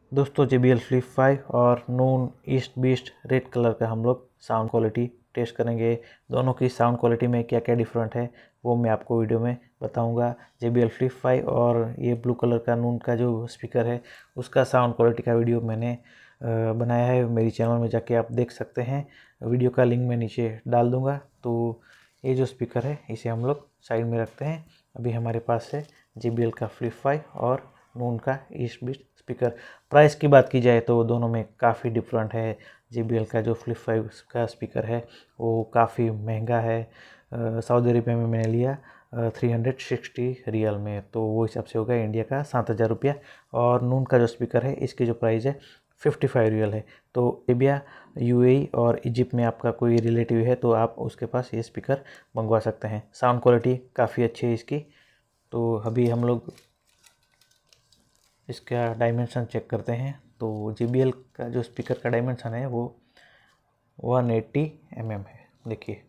दोस्तों JBL Flip 5 और नून ईस्ट बीस्ट रेड कलर का हम लोग साउंड क्वालिटी टेस्ट करेंगे। दोनों की साउंड क्वालिटी में क्या क्या डिफरेंट है वो मैं आपको वीडियो में बताऊंगा। JBL Flip 5 और ये ब्लू कलर का नून का जो स्पीकर है उसका साउंड क्वालिटी का वीडियो मैंने बनाया है, मेरी चैनल में जाके आप देख सकते हैं। वीडियो का लिंक मैं नीचे डाल दूँगा। तो ये जो स्पीकर है इसे हम लोग साइड में रखते हैं। अभी हमारे पास है JBL का Flip 5 और नून का ईस्ट बीस्ट स्पीकर। प्राइस की बात की जाए तो दोनों में काफ़ी डिफरेंट है। JBL का जो Flip 5 का स्पीकर है वो काफ़ी महंगा है। सऊदी अरेबिया में मैंने लिया 360 रियल में, तो वो हिसाब से हो गया इंडिया का 7,000 रुपया। और नून का जो स्पीकर है इसकी जो प्राइस है 55 रियल है। तो अरेबिया, UAE और इजिप्ट में आपका कोई रिलेटिव है तो आप उसके पास ये स्पीकर मंगवा सकते हैं। साउंड क्वालिटी काफ़ी अच्छी है इसकी। तो अभी हम लोग इसका डायमेंशन चेक करते हैं। तो JBL का जो स्पीकर का डायमेंशन है वो 180 mm है, देखिए।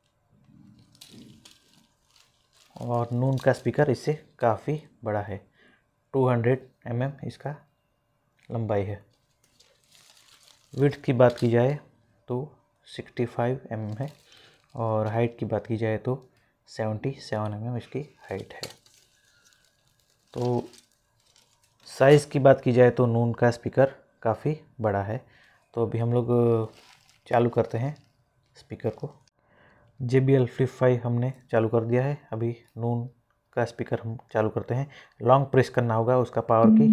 और नून का स्पीकर इससे काफ़ी बड़ा है, 200 mm इसका लंबाई है। विड्थ की बात की जाए तो 65 mm है और हाइट की बात की जाए तो 77 mm इसकी हाइट है। तो साइज़ की बात की जाए तो नून का स्पीकर काफ़ी बड़ा है। तो अभी हम लोग चालू करते हैं स्पीकर को। JBL Flip 5 हमने चालू कर दिया है। अभी नून का स्पीकर हम चालू करते हैं। लॉन्ग प्रेस करना होगा उसका पावर की।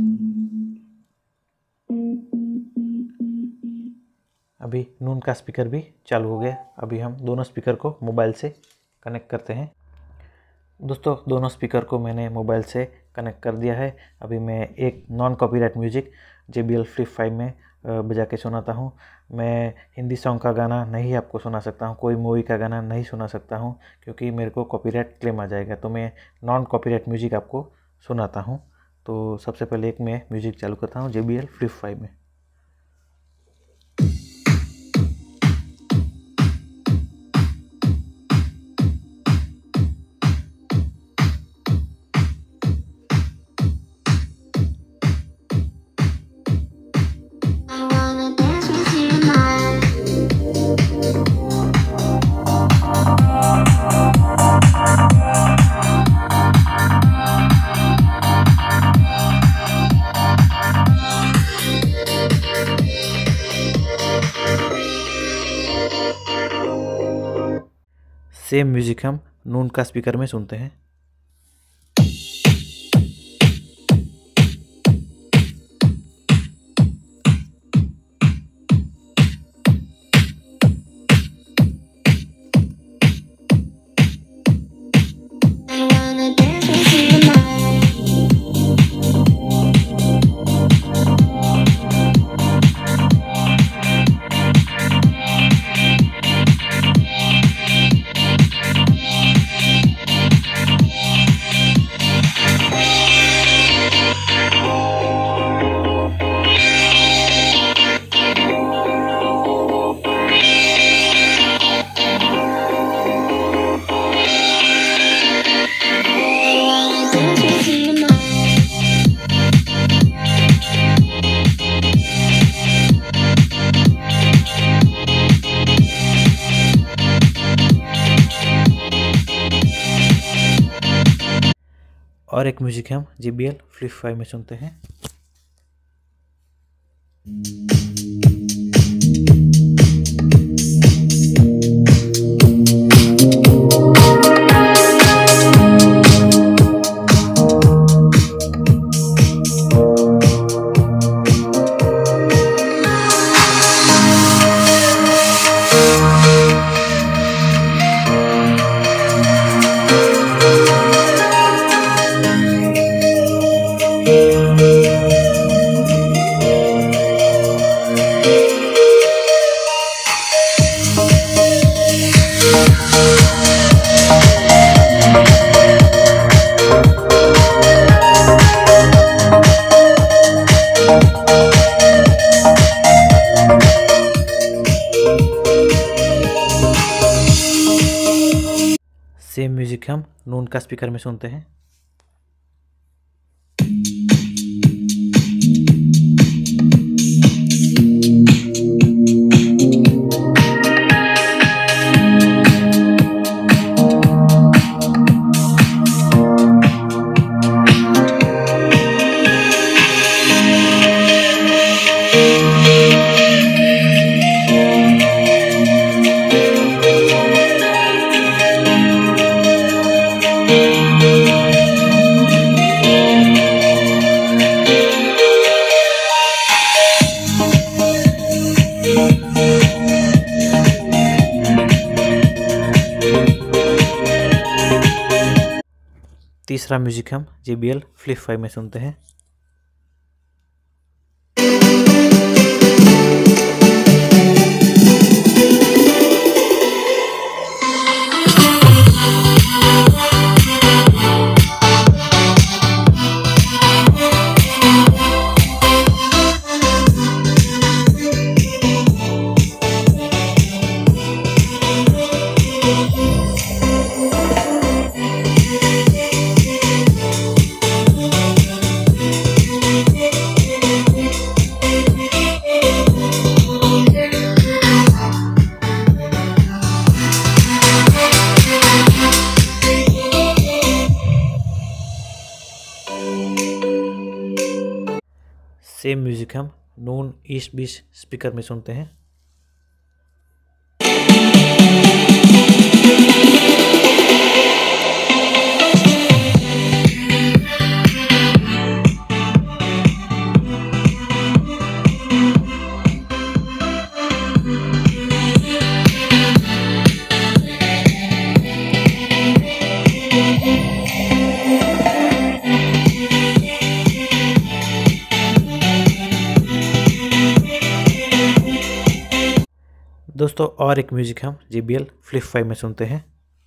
अभी नून का स्पीकर भी चालू हो गया। अभी हम दोनों स्पीकर को मोबाइल से कनेक्ट करते हैं। दोस्तों दोनों स्पीकर को मैंने मोबाइल से कनेक्ट कर दिया है। अभी मैं एक non copyright music JBL Flip 5 में बजा के सुनाता हूँ। मैं हिंदी सॉन्ग का गाना नहीं आपको सुना सकता हूँ, कोई मूवी का गाना नहीं सुना सकता हूँ क्योंकि मेरे को कॉपीराइट क्लेम आ जाएगा। तो मैं नॉन कॉपीराइट म्यूजिक आपको सुनाता हूँ। तो सबसे पहले एक मैं म्यूजिक चालू करता हूँ JBL Flip 5 में। सेम म्यूजिक हम नून का स्पीकर में सुनते हैं। और एक म्यूजिक हम JBL Flip 5 में सुनते हैं। सेम म्यूजिक हम नून का स्पीकर में सुनते हैं। तीसरा म्यूजिक हम JBL Flip 5 में सुनते हैं। सेम म्यूजिक हम नून ईस्ट बीस्ट स्पीकर में सुनते हैं। दोस्तों और एक म्यूजिक हम JBL Flip 5 में सुनते हैं।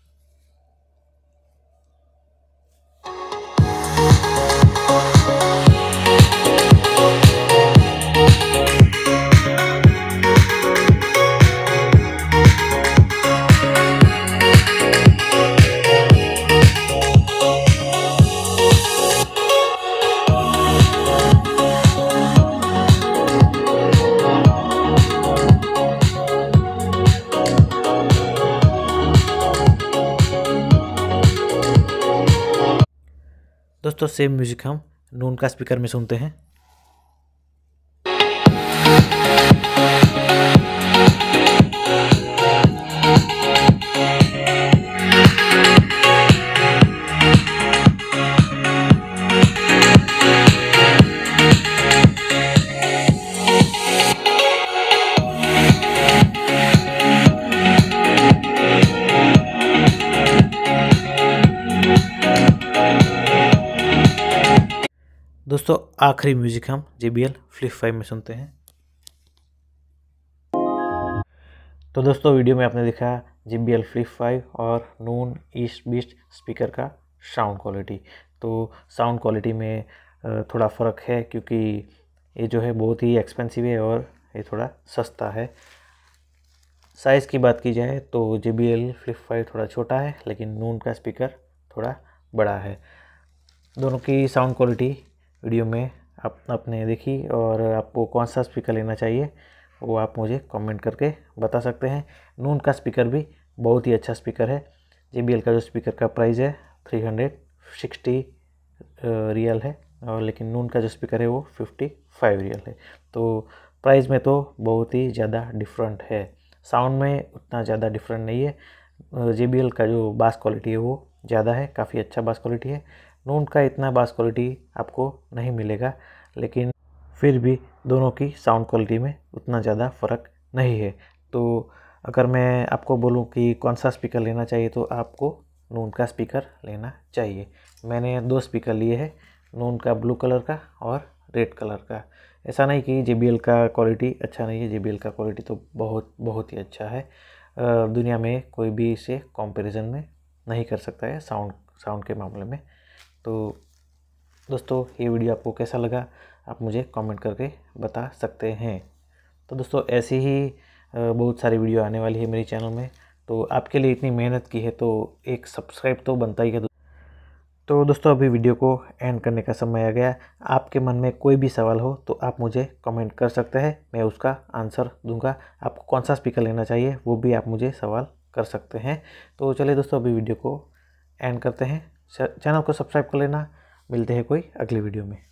दोस्तों सेम म्यूजिक हम नून का स्पीकर में सुनते हैं। दोस्तों आखिरी म्यूजिक हम JBL Flip 5 में सुनते हैं। तो दोस्तों वीडियो में आपने देखा JBL Flip 5 और नून ईस्ट बीस्ट स्पीकर का साउंड क्वालिटी। तो साउंड क्वालिटी में थोड़ा फ़र्क है क्योंकि ये जो है बहुत ही एक्सपेंसिव है और ये थोड़ा सस्ता है। साइज़ की बात की जाए तो JBL Flip 5 थोड़ा छोटा है, लेकिन नून का स्पीकर थोड़ा बड़ा है। दोनों की साउंड क्वालिटी वीडियो में आपने देखी, और आपको कौन सा स्पीकर लेना चाहिए वो आप मुझे कमेंट करके बता सकते हैं। नून का स्पीकर भी बहुत ही अच्छा स्पीकर है। JBL का जो स्पीकर का प्राइस है 360 रियल है, और लेकिन नून का जो स्पीकर है वो 55 रियल है। तो प्राइस में तो बहुत ही ज़्यादा डिफरेंट है, साउंड में उतना ज़्यादा डिफरेंट नहीं है। JBL का जो बास क्वालिटी है वो ज़्यादा है, काफ़ी अच्छा बास क्वालिटी है। नून का इतना बास क्वालिटी आपको नहीं मिलेगा, लेकिन फिर भी दोनों की साउंड क्वालिटी में उतना ज़्यादा फ़र्क नहीं है। तो अगर मैं आपको बोलूं कि कौन सा स्पीकर लेना चाहिए तो आपको नून का स्पीकर लेना चाहिए। मैंने 2 स्पीकर लिए हैं, नून का ब्लू कलर का और रेड कलर का। ऐसा नहीं कि JBL का क्वालिटी अच्छा नहीं है, JBL का क्वालिटी तो बहुत ही अच्छा है। दुनिया में कोई भी इसे कंपैरिजन में नहीं कर सकता है साउंड के मामले में। तो दोस्तों ये वीडियो आपको कैसा लगा आप मुझे कमेंट करके बता सकते हैं। तो दोस्तों ऐसी ही बहुत सारी वीडियो आने वाली है मेरे चैनल में, तो आपके लिए इतनी मेहनत की है तो एक सब्सक्राइब तो बनता ही है। तो दोस्तों अभी वीडियो को एंड करने का समय आ गया। आपके मन में कोई भी सवाल हो तो आप मुझे कमेंट कर सकते हैं, मैं उसका आंसर दूंगा। आपको कौन सा स्पीकर लेना चाहिए वो भी आप मुझे सवाल कर सकते हैं। तो चलिए दोस्तों अभी वीडियो को एंड करते हैं। चैनल को सब्सक्राइब कर लेना। मिलते हैं कोई अगली वीडियो में।